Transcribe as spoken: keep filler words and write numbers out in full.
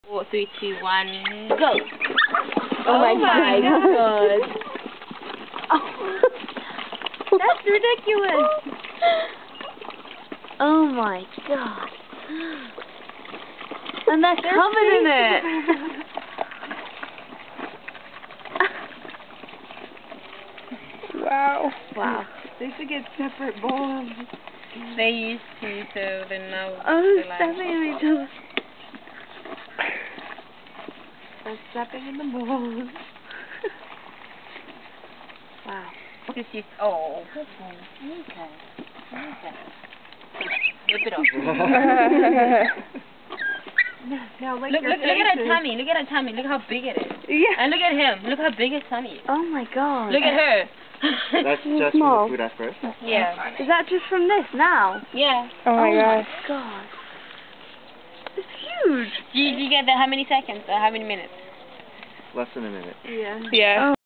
Four, three, two, one, go! Oh, oh my, my god. god. Oh. That's ridiculous! Oh my god. And they're covered in it! Wow. Wow. They should get separate bowls. They used to, so then now Oh, they're like... stepping in each other. They're stepping in the bowls. Wow. This is... Oh. Okay. Okay. Rip it off. Now, like Look, your look, look at her faces. tummy. Look at her tummy. Look how big it is. Yeah. And look at him. Look how big his tummy is. Oh my god. Look at her. That's just small. from the food at first? Yeah. Is that just from this now? Yeah. Oh my oh gosh. my god. It's huge. Do you, do you get that? How many seconds or how many minutes? Less than a minute. Yeah. Yeah. Oh.